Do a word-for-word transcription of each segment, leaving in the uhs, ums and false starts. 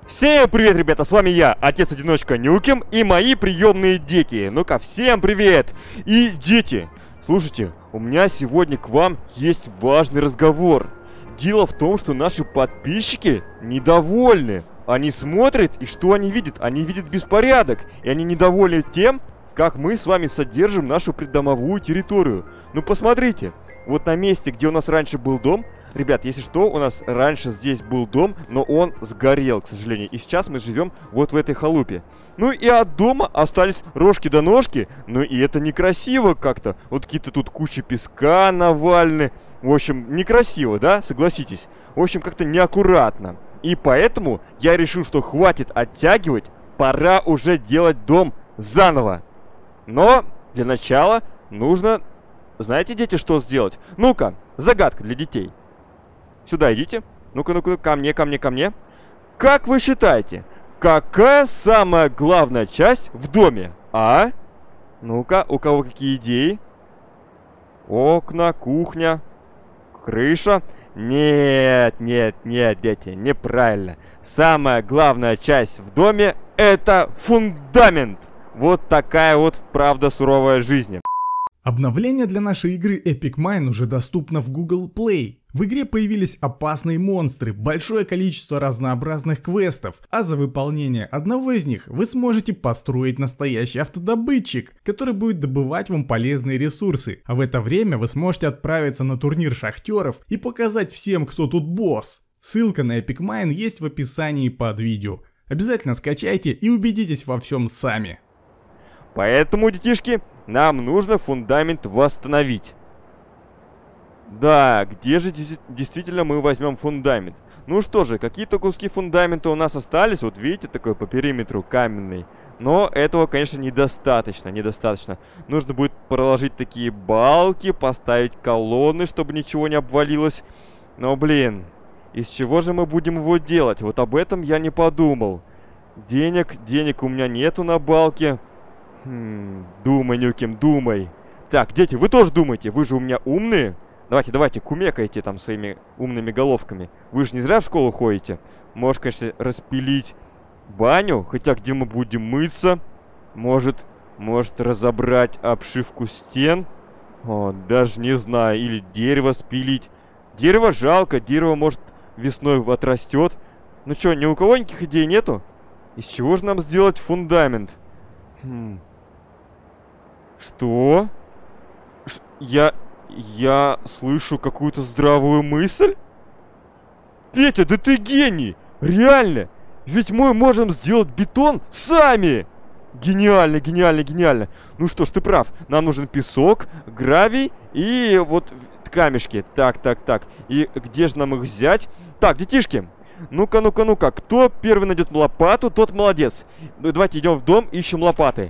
Всем привет, ребята, с вами я, отец-одиночка Нюкем, и мои приемные дети. Ну-ка, всем привет! И дети, слушайте, у меня сегодня к вам есть важный разговор. Дело в том, что наши подписчики недовольны. Они смотрят, и что они видят? Они видят беспорядок, и они недовольны тем, как мы с вами содержим нашу придомовую территорию. Ну посмотрите, вот на месте, где у нас раньше был дом. Ребят, если что, у нас раньше здесь был дом, но он сгорел, к сожалению. И сейчас мы живем вот в этой халупе. Ну и от дома остались рожки до ножки. Ну и это некрасиво как-то. Вот какие-то тут кучи песка навалены. В общем, некрасиво, да? Согласитесь. В общем, как-то неаккуратно. И поэтому я решил, что хватит оттягивать. Пора уже делать дом заново. Но для начала нужно... Знаете, дети, что сделать? Ну-ка, загадка для детей. Сюда идите. Ну-ка, ну-ка, ко мне, ко мне, ко мне. Как вы считаете, какая самая главная часть в доме? А? Ну-ка, у кого какие идеи? Окна, кухня, крыша. Нет, нет, нет, дети, неправильно. Самая главная часть в доме — это фундамент. Вот такая вот правда суровая жизнь. Обновление для нашей игры Epic Mine уже доступно в Google Play. В игре появились опасные монстры, большое количество разнообразных квестов, а за выполнение одного из них вы сможете построить настоящий автодобытчик, который будет добывать вам полезные ресурсы, а в это время вы сможете отправиться на турнир шахтеров и показать всем, кто тут босс. Ссылка на Epic Mine есть в описании под видео. Обязательно скачайте и убедитесь во всем сами. Поэтому, детишки, нам нужно фундамент восстановить. Да, где же действительно мы возьмем фундамент? Ну что же, какие-то куски фундамента у нас остались. Вот видите, такой по периметру каменный. Но этого, конечно, недостаточно, недостаточно. Нужно будет проложить такие балки, поставить колонны, чтобы ничего не обвалилось. Но, блин, из чего же мы будем его делать? Вот об этом я не подумал. Денег, денег у меня нету на балки. Хм, думай, Нюкем, думай. Так, дети, вы тоже думайте, вы же у меня умные. Давайте, давайте, кумекайте там своими умными головками. Вы же не зря в школу ходите. Может, конечно, распилить баню, хотя где мы будем мыться. Может, может разобрать обшивку стен. О, даже не знаю, или дерево спилить. Дерево жалко, дерево, может, весной отрастет. Ну что, ни у кого никаких идей нету? Из чего же нам сделать фундамент? Хм... Что? Ш я... Я слышу какую-то здравую мысль? Петя, да ты гений! Реально! Ведь мы можем сделать бетон сами! Гениально, гениально, гениально! Ну что ж, ты прав. Нам нужен песок, гравий и вот камешки. Так, так, так. И где же нам их взять? Так, детишки, ну-ка, ну-ка, ну-ка. Кто первый найдет лопату, тот молодец. Давайте идем в дом, ищем лопаты.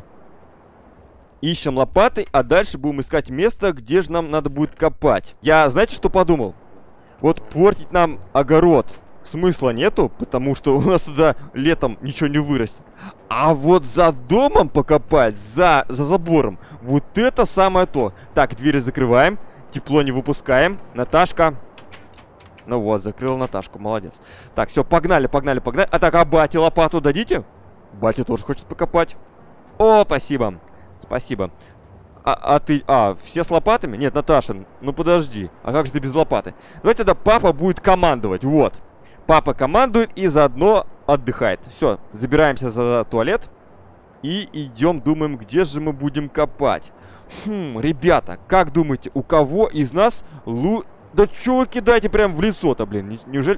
Ищем лопаты, а дальше будем искать место, где же нам надо будет копать. Я, знаете, что подумал? Вот портить нам огород смысла нету, потому что у нас туда летом ничего не вырастет. А вот за домом покопать, за, за забором, вот это самое то. Так, двери закрываем, тепло не выпускаем. Наташка. Ну вот, закрыла Наташку, молодец. Так, все, погнали, погнали, погнали. А так, а бате лопату дадите? Батя тоже хочет покопать. О, спасибо. Спасибо. А, а ты... А, все с лопатами? Нет, Наташа, ну подожди. А как же ты без лопаты? Давайте тогда папа будет командовать. Вот. Папа командует и заодно отдыхает. Все, забираемся за туалет. И идем, думаем, где же мы будем копать. Хм, ребята, как думаете, у кого из нас лу... Да чё вы кидаете прям в лицо-то, блин? Неужели...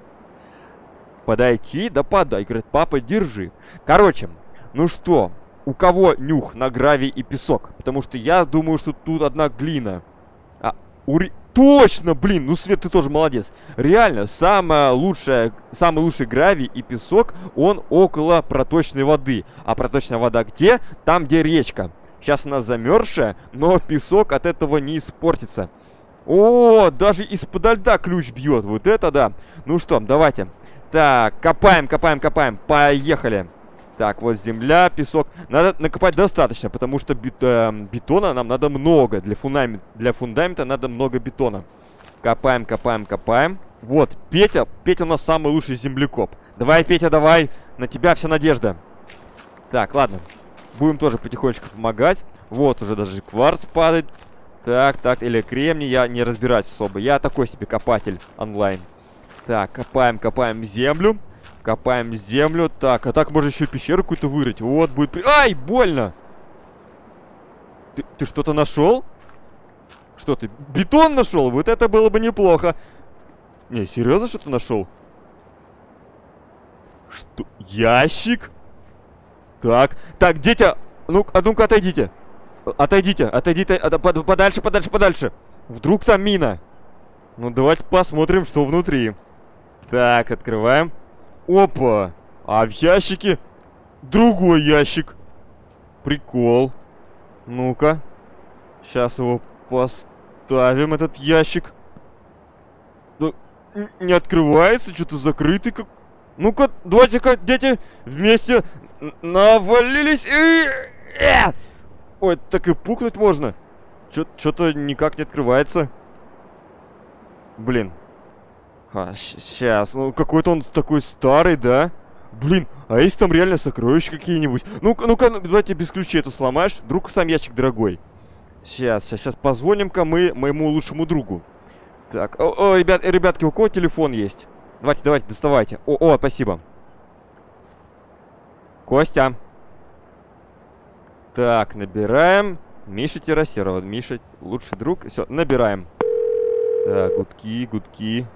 Подойти? Да подай. Говорит, папа, держи. Короче, ну что... У кого нюх на гравий и песок? Потому что я думаю, что тут одна глина. А, ури... Точно, блин, ну Свет, ты тоже молодец. Реально, самая лучшая, самый лучший гравий и песок, он около проточной воды. А проточная вода где? Там, где речка. Сейчас она замерзшая, но песок от этого не испортится. О, даже из-подо льда ключ бьет. Вот это да. Ну что, давайте. Так, копаем, копаем, копаем. Поехали. Так, вот земля, песок. Надо накопать достаточно, потому что бет, э, бетона нам надо много. Для фундамента, для фундамента надо много бетона. Копаем, копаем, копаем. Вот, Петя, Петя у нас самый лучший землекоп. Давай, Петя, давай, на тебя вся надежда. Так, ладно, будем тоже потихонечку помогать. Вот, уже даже кварц падает. Так, так, или кремний, я не разбираюсь особо. Я такой себе копатель онлайн. Так, копаем, копаем землю. Копаем землю. Так, а так можно еще пещеру какую-то вырыть. Вот, будет... Ай, больно! Ты, ты что-то нашел? Что ты, бетон нашел? Вот это было бы неплохо. Не, серьезно что-то нашел? Что? Ящик? Так, так, дети, ну, а ну-ка отойдите. Отойдите, отойдите, от, под, подальше, подальше, подальше. Вдруг там мина. Ну, давайте посмотрим, что внутри. Так, открываем. Опа, а в ящике другой ящик. Прикол. Ну-ка. Сейчас его поставим, этот ящик. Ну, не открывается, что-то закрытый как... Ну-ка, давайте-ка, дети, вместе навалились. Ой, так и пукнуть можно. Что-то никак не открывается. Блин. А, сейчас, ну какой-то он такой старый, да? Блин, а есть там реально сокровища какие-нибудь? Ну-ка, ну-ка, давайте без ключей это сломаешь. Вдруг сам ящик дорогой. Сейчас, сейчас, сейчас позвоним-ка мы моему лучшему другу. Так, о, о, ребят, ребятки, у кого телефон есть? Давайте, давайте, доставайте. О, о, спасибо. Костя. Так, набираем. Миша Террасерова. Миша, лучший друг. Все, набираем. Так, гудки, гудки.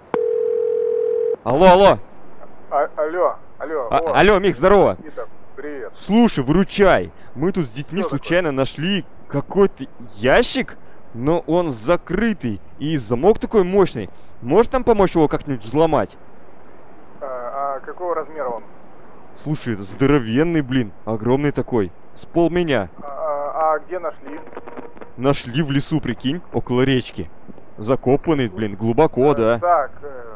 Алло, алло. А, алло, алло. А, вот. алло, Мих, здорово. Никита, привет. Слушай, выручай. Мы тут с детьми Что случайно такое? Нашли какой-то ящик, но он закрытый. И замок такой мощный. Можешь нам помочь его как-нибудь взломать? А, а какого размера он? Слушай, это здоровенный, блин. Огромный такой. С пол меня. А, а, а где нашли? Нашли в лесу, прикинь, около речки. Закопанный, блин, глубоко, да. Так, э,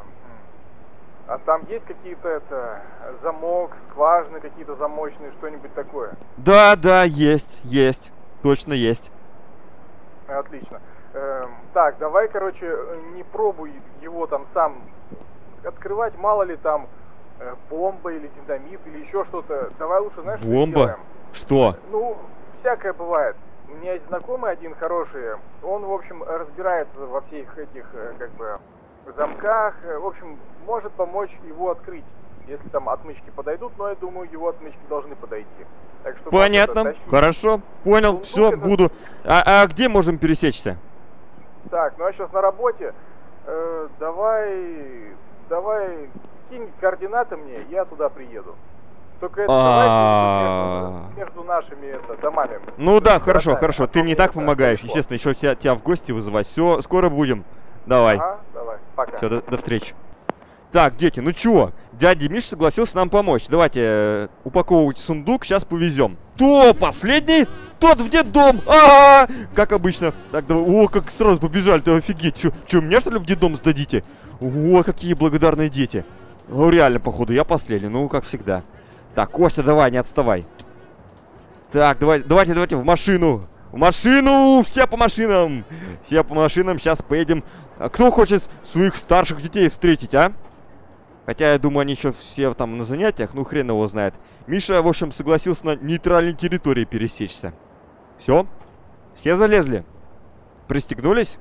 а там есть какие-то, это, замок, скважины какие-то замочные, что-нибудь такое? Да, да, есть, есть. Точно есть. Отлично. Э, так, давай, короче, не пробуй его там сам открывать, мало ли там э, бомба или динамит или еще что-то. Давай лучше, знаешь, что Бомба? сделаем? Что? Ну, всякое бывает. У меня есть знакомый один хороший, он, в общем, разбирается во всех этих, как бы, замках, в общем, может помочь его открыть, если там отмычки подойдут, но я думаю, его отмычки должны подойти. Так что понятно, хорошо, понял, ну, все, это... буду. А, а где можем пересечься? Так, ну я сейчас на работе, э, давай, давай, кинь координаты мне, я туда приеду. Только это давай между нашими это, домами. Ну да, хорошо, хорошо. Ты мне так помогаешь. Естественно, еще тебя, тебя в гости вызывать. Все, скоро будем. Давай. Ага, давай, пока. Все, до, до встречи. Так, дети, ну чего? Дядя Миша согласился нам помочь. Давайте э, упаковывайте сундук, сейчас повезем. Кто последний? Тот в детдом. Ага, как обычно. Так, давай. О, как сразу побежали-то, офигеть. Че, че, меня что ли в детдом сдадите? О, какие благодарные дети. Ну реально, походу, я последний. Ну, как всегда. Так, Костя, давай, не отставай. Так, давай, давайте, давайте в машину. В машину! Все по машинам! Все по машинам, сейчас поедем. А кто хочет своих старших детей встретить, а? Хотя, я думаю, они еще все там на занятиях, ну хрен его знает. Миша, в общем, согласился на нейтральной территории пересечься. Все? Все залезли? Пристегнулись?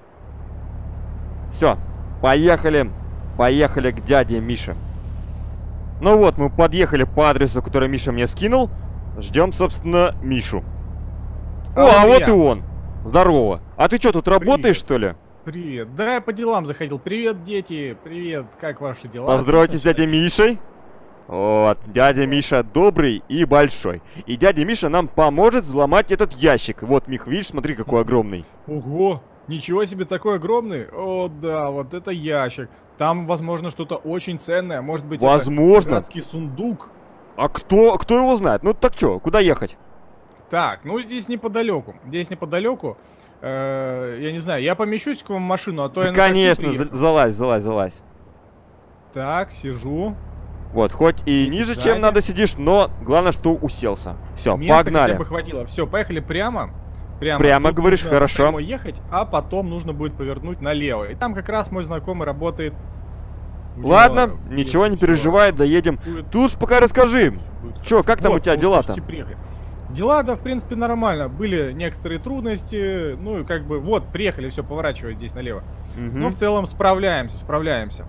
Все, поехали. Поехали к дяде Мише. Ну вот, мы подъехали по адресу, который Миша мне скинул. Ждем, собственно, Мишу. О, а, а вот и он. Здорово. А ты что, тут Привет. работаешь, что ли? Привет. Да, я по делам заходил. Привет, дети. Привет. Как ваши дела? Поздоровайтесь с дядей Мишей. Вот, дядя Миша добрый и большой. И дядя Миша нам поможет взломать этот ящик. Вот, Мих, видишь, смотри, какой огромный. Ого, ничего себе, такой огромный. О, да, вот это ящик. Там, возможно, что-то очень ценное. Может быть, возможно. это пиратский сундук. А кто, кто его знает? Ну так что, куда ехать? Так, ну здесь неподалеку. Здесь неподалеку. Э, я не знаю, я помещусь к вам в машину, а то я на конечно, за залазь, залазь, залазь. Так, сижу. Вот, хоть и Идите ниже, сзади. чем надо сидишь, но главное, что уселся. Все, Места погнали. Хотя бы хватило. Все, поехали прямо. Прямо, Прямо Тут говоришь, нужно хорошо. прямо ехать, а потом нужно будет повернуть налево. И там как раз мой знакомый работает. У Ладно, него, ничего если не всё переживай, доедем. будет- Ты уж пока расскажи. будет Чё, как там Вот, у тебя мы дела-то? почти приехали. Дела, да, в принципе, нормально. Были некоторые трудности. Ну, и как бы, вот, приехали, все, поворачивать здесь налево. Но в целом справляемся, справляемся.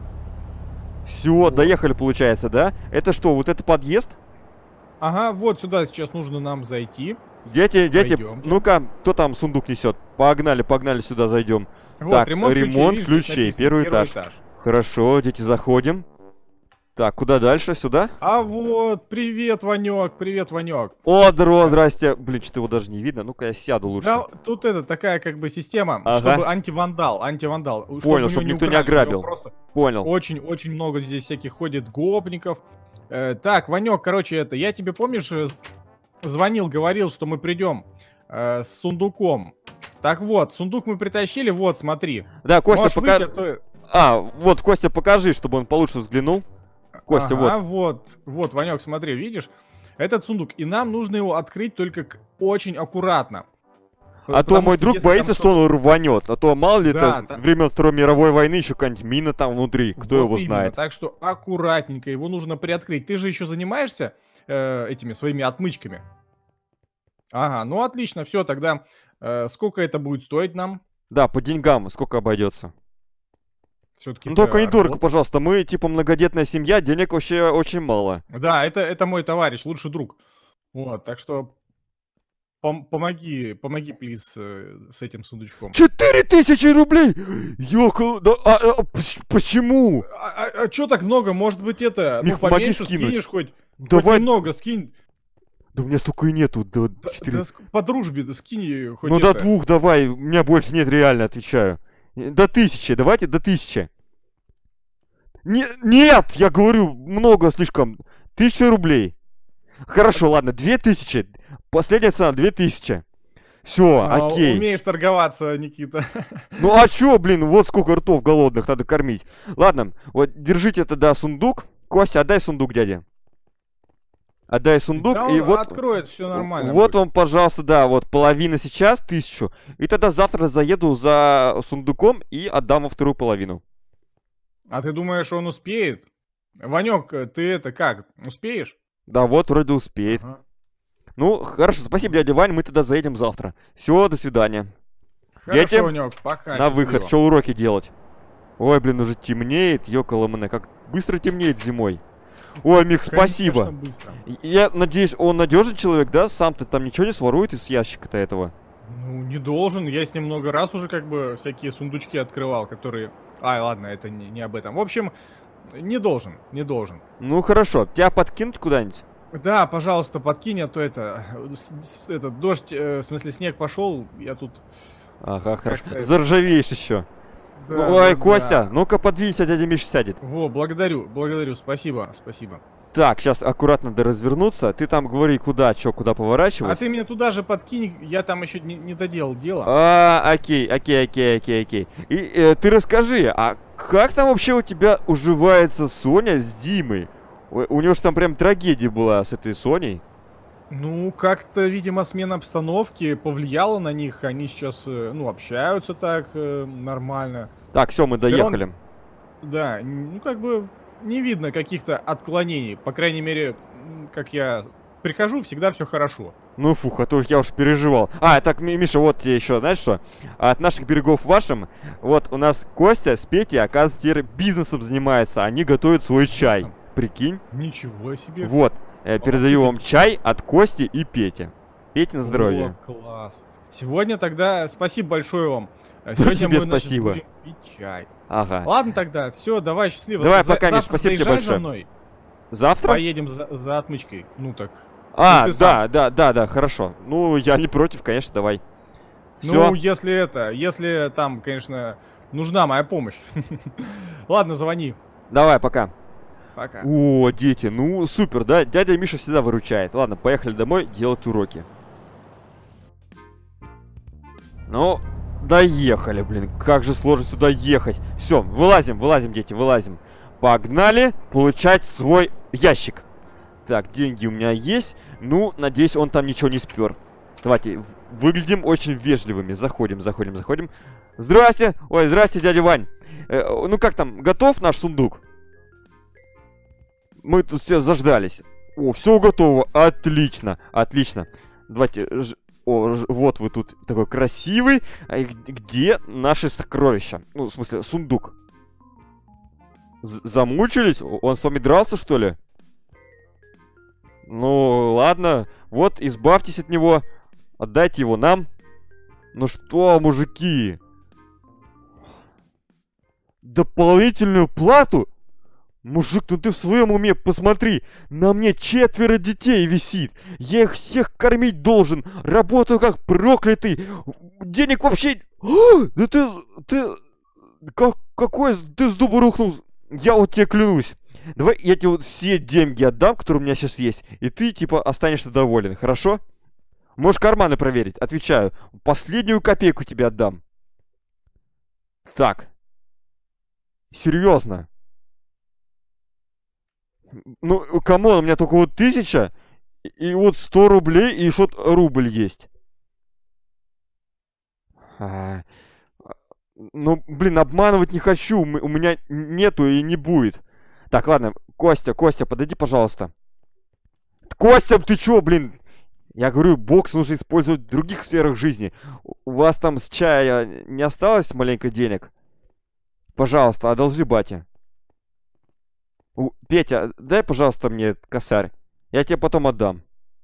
Все, Вот. доехали, получается, да? Это что, вот это подъезд? Ага, вот сюда сейчас нужно нам зайти. Дети, дети, Пойдёмте. ну-ка, кто там сундук несет? Погнали, погнали, сюда зайдем. Вот, Так, ремонт ключей, ремонт видишь, здесь ключей, написано, первый этаж. Хорошо, дети, заходим. Так, куда дальше? Сюда? А вот, привет, Ванек, привет, Ванек. О, здорово, здрасте. Блин, что-то его даже не видно. Ну-ка, я сяду лучше. Да, тут это такая как бы система, Ага. чтобы антивандал, антивандал. Понял, у чтоб него никто не украли, у него ограбил. Просто Понял. очень-очень много здесь всяких ходит гопников. Э, так, Ванек, короче, это, я тебе, помнишь, э, з- звонил, говорил, что мы придем э, с сундуком. Так вот, сундук мы притащили, вот, смотри. Да, Костя, Можешь пока... выйти, а то- А, вот, Костя, покажи, чтобы он получше взглянул. Костя, Ага, вот, вот, Ванек, смотри, видишь? Этот сундук, и нам нужно его открыть только к- очень аккуратно. А то Потому мой что друг если там боится, что он рванет. А то мало ли Да, это да. времен Второй мировой войны, еще какая-нибудь мина там внутри. Кто Вот его именно, знает? Так что аккуратненько, его нужно приоткрыть. Ты же еще занимаешься э, этими своими отмычками. Ага, ну отлично, все, тогда э, сколько это будет стоить нам? Да, по деньгам сколько обойдется. Все-таки. Ну только недорого, пожалуйста. Мы типа многодетная семья, денег вообще очень мало. Да, это, это мой товарищ, лучший друг. Вот, так что пом- помоги, помоги, плиз, э, с этим сундучком. Четыре тысячи рублей! Ёкал, да, а, а, поч- почему? А, что так много? Может быть, это, Мих, ну, помоги поменьше скинуть. скинешь хоть, хоть Давай, немного, скинь. да у меня столько и нету, да, Да- четыре. да ск- по дружбе, да скинь хоть Ну это. до двух давай, у меня больше нет, реально, отвечаю. До тысячи, давайте до тысячи. Не, нет, я говорю, много слишком. Тысяча рублей. Хорошо, ладно, две тысячи. Последняя цена, две тысячи. Все, А, окей. Умеешь торговаться, Никита. Ну а чё, блин, вот сколько ртов голодных надо кормить. Ладно, вот держите тогда сундук. Костя, отдай сундук дяде. Отдай сундук, Да и он вот... откроет, все нормально. Вот будет. вам, пожалуйста, да, вот половина сейчас, тысячу. И тогда завтра заеду за сундуком и отдам вам вторую половину. А ты думаешь, он успеет? Ванек, ты это как, успеешь? Да, вот вроде успеет. Ага. Ну, хорошо, спасибо, дядя Вань, мы тогда заедем завтра. Все, до свидания. Хорошо, Дети, Ванек, пока. На выход, счастливо. что уроки делать? Ой, блин, уже темнеет, ёкало мне, как быстро темнеет зимой. Ой, Мих, Конечно, спасибо. быстро. Я надеюсь, он надежный человек, да? Сам-то там ничего не сворует из ящика-то этого. Ну, не должен. Я с ним много раз уже как бы всякие сундучки открывал, которые... Ай, ладно, это не, не об этом. В общем, не должен, не должен. Ну хорошо, тебя подкинут куда-нибудь? Да, пожалуйста, подкинь, а то это... с- с- это дождь, э, в смысле снег пошел, я тут... Ага, хорошо. Как-то это- Заржавеешь еще. Да, Ой, да, Костя, да. ну-ка подвинься, дядя Миша сядет. Во, благодарю, благодарю, спасибо, спасибо. Так, сейчас аккуратно надо развернуться. Ты там говори, куда, что, куда поворачивать. А ты меня туда же подкинь, я там еще не, не доделал дело. А, окей, окей, окей, окей, окей. И э, ты расскажи, а как там вообще у тебя уживается Соня с Димой? У, у него же там прям трагедия была с этой Соней. Ну, как-то, видимо, смена обстановки повлияла на них. Они сейчас, э, ну, общаются так э, нормально. Так, все, мы В целом- доехали. Да, н- ну, как бы не видно каких-то отклонений. По крайней мере, м, как я прихожу, всегда все хорошо. Ну фух, а то я уж переживал. А, так, Ми- Миша, вот тебе еще, знаешь что? От наших берегов вашим, вот у нас Костя с Петей, оказывается, теперь бизнесом занимается. Они готовят свой чай. Бизнесом? Прикинь? Ничего себе. Вот, э, передаю вам чай от Кости и Пети. Пейте на здоровье. О, класс. Сегодня тогда спасибо большое вам. Э, Сегодня Тебе мы, значит, спасибо. будем пить чай. Ага. Ладно тогда, все, давай, счастливо. Давай, За- пока, Миш, завтра спасибо тебе заезжай за большое. мной. Завтра? Поедем за, за отмычкой. Ну так. А, Ну, ты да, сам. да, да, да, хорошо. Ну, я не против, конечно, давай. Все. Ну, если это, если там, конечно, нужна моя помощь. Ладно, звони. Давай, пока. Пока. О, дети, ну супер, да? Дядя Миша всегда выручает. Ладно, поехали домой делать уроки. Ну, доехали, блин. Как же сложно сюда ехать. Все, вылазим, вылазим, дети, вылазим. Погнали получать свой ящик. Так, деньги у меня есть. Ну, надеюсь, он там ничего не спер. Давайте, выглядим очень вежливыми. Заходим, заходим, заходим. Здрасте! Ой, здрасте, дядя Вань. Э, ну как там, готов наш сундук? Мы тут все заждались. О, все готово. Отлично, отлично. Давайте, ж... О, ж... вот вы тут такой красивый. А где наши сокровища? Ну, в смысле, сундук. З Замучились? Он с вами дрался, что ли? Ну, ладно. Вот, избавьтесь от него. Отдайте его нам. Ну что, мужики? Дополнительную плату? Мужик, ну ты в своем уме посмотри. На мне четверо детей висит. Я их всех кормить должен. Работаю как проклятый. Денег вообще... О, да ты... Ты... Как, какой... Ты с дуба рухнул. Я вот тебе клянусь. Давай я тебе вот все деньги отдам, которые у меня сейчас есть. И ты, типа, останешься доволен. Хорошо? Можешь карманы проверить. Отвечаю. Последнюю копейку тебе отдам. Так. Серьезно. Ну, камон, у меня только вот тысяча. И вот сто рублей, и что-то рубль есть. А, ну, блин, обманывать не хочу. У меня нету и не будет. Так, ладно. Костя, Костя, подойди, пожалуйста. Костя, ты чё, блин? Я говорю, бокс нужно использовать в других сферах жизни. У вас там с чая не осталось маленько денег? Пожалуйста, одолжи бате. У, Петя, дай, пожалуйста, мне косарь. Я тебе потом отдам.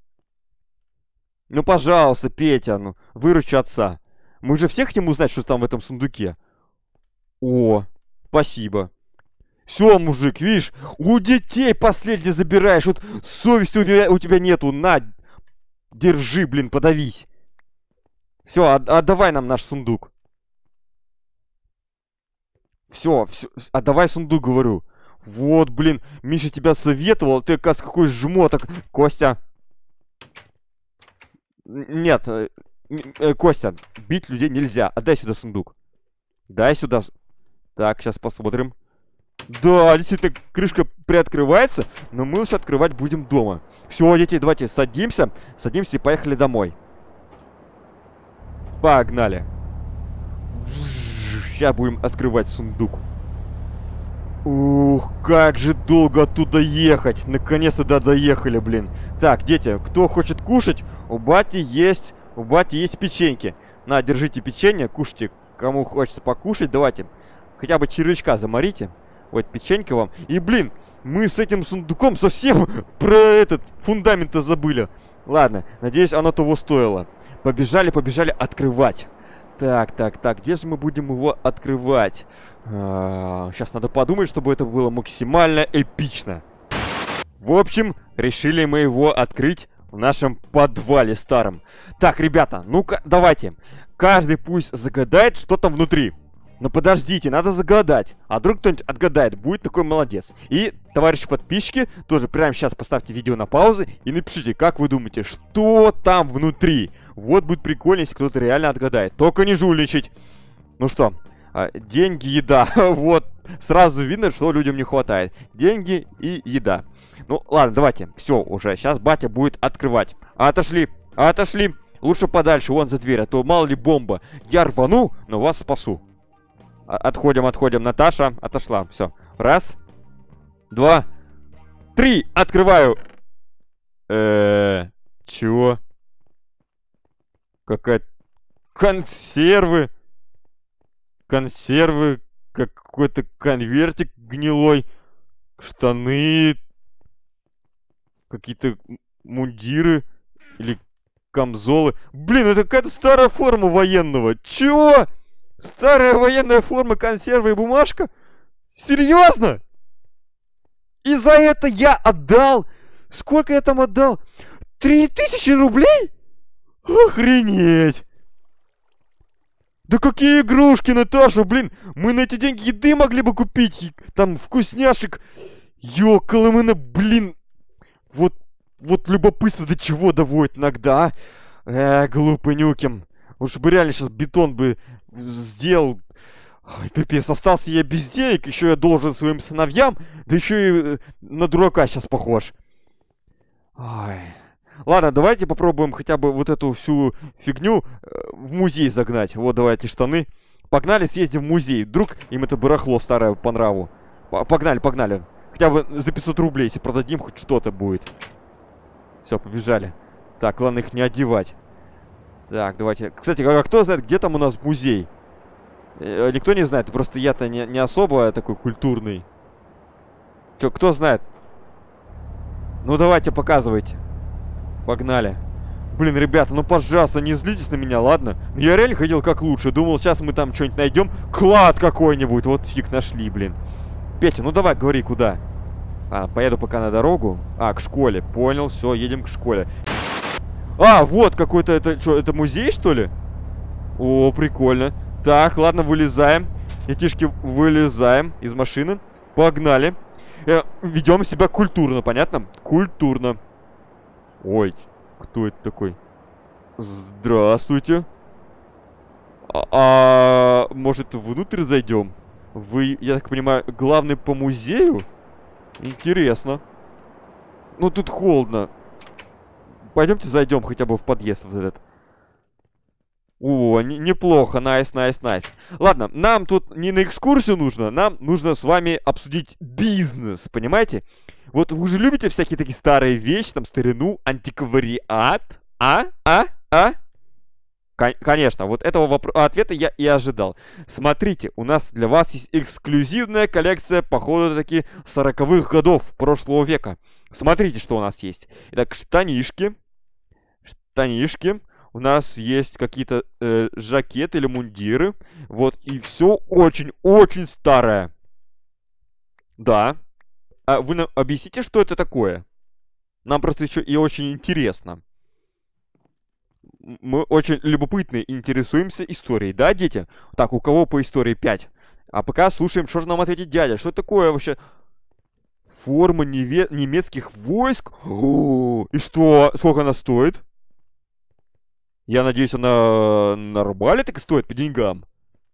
Ну, пожалуйста, Петя, ну, выручи отца. Мы же все хотим узнать, что там в этом сундуке. О, спасибо. Все, мужик, видишь, у детей последнее забираешь. Вот совести у тебя, у тебя нету. На, держи, блин, подавись. Все, от, отдавай нам наш сундук. Все, все, отдавай сундук, говорю. Вот, блин, Миша тебя советовал, ты, оказывается, какой жмоток. Костя. Нет, э, э, Костя, бить людей нельзя. Отдай сюда сундук. Дай сюда. Так, сейчас посмотрим. Да, действительно, крышка приоткрывается, но мы лучше открывать будем дома. Все, дети, давайте садимся. Садимся и поехали домой. Погнали. Сейчас будем открывать сундук. Ух, как же долго оттуда ехать. Наконец-то да, доехали, блин. Так, дети, кто хочет кушать? У бати есть, у бати есть печеньки. На, держите печенье, кушайте. Кому хочется покушать, давайте. Хотя бы червячка заморите. Вот печенька вам. И, блин, мы с этим сундуком совсем про этот фундамент-то забыли. Ладно, надеюсь, оно того стоило. Побежали, побежали открывать. Так, так, так, где же мы будем его открывать? А, сейчас надо подумать, чтобы это было максимально эпично. В общем, решили мы его открыть в нашем подвале старом. Так, ребята, ну-ка, давайте. Каждый пусть загадает, что там внутри. Но подождите, надо загадать. А вдруг кто-нибудь отгадает, будет такой молодец. И, товарищи подписчики, тоже прямо сейчас поставьте видео на паузу и напишите, как вы думаете, что там внутри. Вот будет прикольно, если кто-то реально отгадает. Только не жульничать. Ну что, деньги, еда. Вот, сразу видно, что людям не хватает. Деньги и еда. Ну, ладно, давайте. Все, уже, сейчас батя будет открывать. Отошли, отошли. Лучше подальше, вон за дверь, а то мало ли бомба. Я рвану, но вас спасу. Отходим, отходим. Наташа отошла. Все. Раз. Два. Три. Открываю. Эээ. Чего? Какая... Консервы. Консервы. Какой-то конвертик гнилой. Штаны. Какие-то мундиры. Или камзолы. Блин, это какая-то старая форма военного. Чего? Старая военная форма, консервы и бумажка? Серьезно? И за это я отдал? Сколько я там отдал? Три тысячи рублей? Охренеть! Да какие игрушки, Наташа, блин! Мы на эти деньги еды могли бы купить. Там вкусняшек. Ёкалымына, блин. Вот, вот любопытство до чего доводит иногда, а? Э, глупый Нюкин. Лучше бы реально сейчас бетон бы сделал. Ой, пипец, остался я без денег, еще я должен своим сыновьям, да еще и на дурака сейчас похож. Ой. Ладно, давайте попробуем хотя бы вот эту всю фигню э, в музей загнать. Вот, давайте штаны. Погнали, съездим в музей. Вдруг им это барахло старое по нраву. Погнали, погнали. Хотя бы за пятьсот рублей, если продадим, хоть что-то будет. Все, побежали. Так, главное их не одевать. Так, давайте. Кстати, а кто знает, где там у нас музей? Э, никто не знает, просто я-то не, не особо такой культурный. Че, кто знает? Ну, давайте, показывайте. Погнали. Блин, ребята, ну, пожалуйста, не злитесь на меня, ладно? Я реально хотел как лучше. Думал, сейчас мы там что-нибудь найдем. Клад какой-нибудь. Вот фиг нашли, блин. Петя, ну давай, говори, куда? А, поеду пока на дорогу. А, к школе. Понял, все, едем к школе. А, вот какой-то, это что, это музей, что ли? О, прикольно. Так, ладно, вылезаем. Детишки, вылезаем из машины. Погнали. Э, ведем себя культурно, понятно? Культурно. Ой, кто это такой? Здравствуйте. А, а может, внутрь зайдем? Вы, я так понимаю, главный по музею? Интересно. Ну, тут холодно. Пойдемте зайдем хотя бы в подъезд вот этот. О, не, неплохо, найс, найс, найс. Ладно, нам тут не на экскурсию нужно, нам нужно с вами обсудить бизнес, понимаете? Вот вы же любите всякие такие старые вещи, там, старину, антиквариат, а? А? А? Кон- конечно, вот этого вопро- ответа я и ожидал. Смотрите, у нас для вас есть эксклюзивная коллекция, походу, таки сороковых годов прошлого века. Смотрите, что у нас есть. Итак, штанишки. Штанишки. У нас есть какие-то э, жакеты или мундиры. Вот, и все очень-очень старое. Да. А вы нам объясните, что это такое? Нам просто еще и очень интересно. Мы очень любопытны и интересуемся историей, да, дети? Так, у кого по истории пять? А пока слушаем, что же нам ответит дядя. Что такое вообще? Форма неве- немецких войск? О, и что? Сколько она стоит? Я надеюсь, она нормально так стоит по деньгам.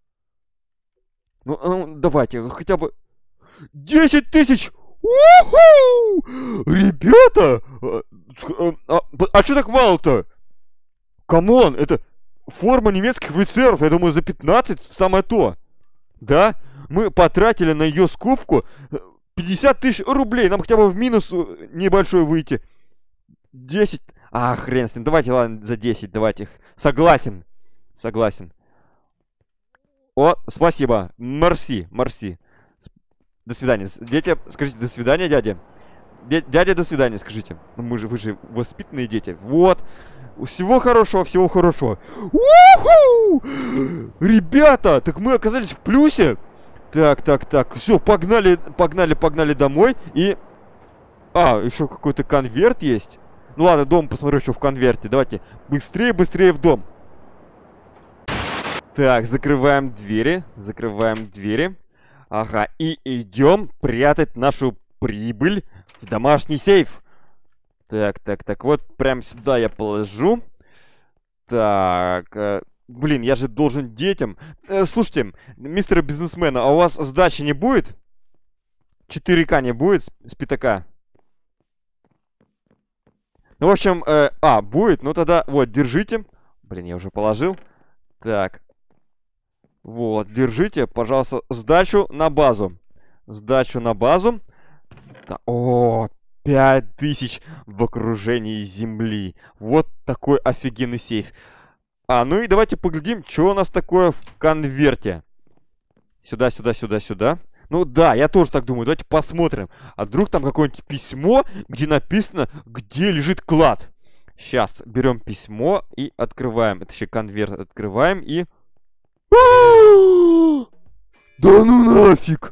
Ну, ну давайте, хотя бы... десять тысяч! У-ху! Ребята! А, а, а что так мало-то? Камон, это форма немецких офицеров, я думаю, за пятнадцать самое то. Да? Мы потратили на ее скупку пятьдесят тысяч рублей. Нам хотя бы в минус небольшой выйти. десять. А, хрен с ним. Давайте, ладно, за десять, давайте их. Согласен. Согласен. О, спасибо. Мерси, мерси. До свидания. Дети, скажите, до свидания, дядя. Дядя, до свидания, скажите. Ну, мы же, вы же воспитанные дети. Вот. Всего хорошего, всего хорошего. У-ху! Ребята, так мы оказались в плюсе. Так, так, так. Все, погнали, погнали, погнали домой. И... А, еще какой-то конверт есть. Ну ладно, дом посмотрю, что в конверте. Давайте быстрее, быстрее в дом. Так, закрываем двери. Закрываем двери. Ага, и идем прятать нашу прибыль в домашний сейф. Так, так, так, вот прям сюда я положу. Так, э, блин, я же должен детям... Э, слушайте, мистер бизнесмен, а у вас сдачи не будет? четыре ка не будет с пятака? Ну, в общем, э, а, будет, ну тогда, вот, держите. Блин, я уже положил. Так. Вот, держите, пожалуйста, сдачу на базу. Сдачу на базу. Да, о, пять тысяч в окружении земли. Вот такой офигенный сейф. А, ну и давайте поглядим, что у нас такое в конверте. Сюда, сюда, сюда, сюда. Ну да, я тоже так думаю. Давайте посмотрим. А вдруг там какое-нибудь письмо, где написано, где лежит клад. Сейчас берем письмо и открываем. Это еще конверт открываем и... Да ну нафиг!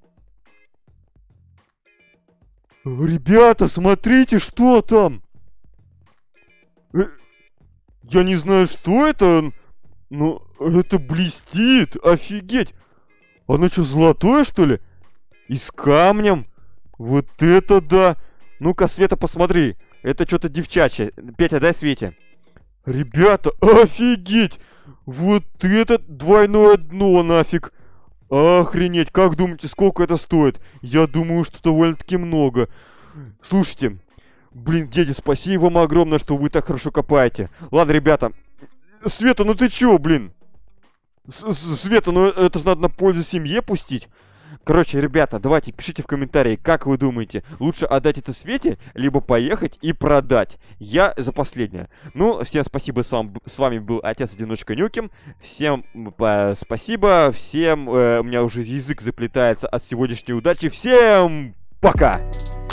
Ребята, смотрите, что там! Я не знаю, что это, но это блестит! Офигеть! Оно что, золотое, что ли? И с камнем? Вот это да! Ну-ка, Света, посмотри. Это что-то девчачье. Петя, дай Свете. Ребята, офигеть! Вот это двойное дно нафиг! Охренеть, как думаете, сколько это стоит? Я думаю, что довольно-таки много. Слушайте, Блин, дядя, спасибо вам огромное, что вы так хорошо копаете. Ладно, ребята. Света, ну ты чё, блин? С Света, ну это же надо на пользу семье пустить. Короче, ребята, давайте пишите в комментарии, как вы думаете, лучше отдать это Свете, либо поехать и продать. Я за последнее. Ну, всем спасибо, с вами, с вами был Отец-одиночка Нюкем. Всем э, спасибо, всем, э, у меня уже язык заплетается от сегодняшней удачи. Всем пока!